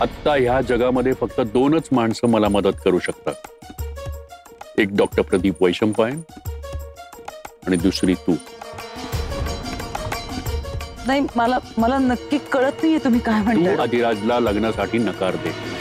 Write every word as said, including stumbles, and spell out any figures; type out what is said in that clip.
आत्ता ह्या जगामध्ये फक्त दोनच माणसं मला मदत करू शकतात. एक डॉक्टर प्रदीप वैशंपायन आणि दुसरी तू. नाही, मला मला नक्की कळत नाहीये तुम्ही काय म्हणताय. तू अधिराजला लग्नासाठी नकार दे.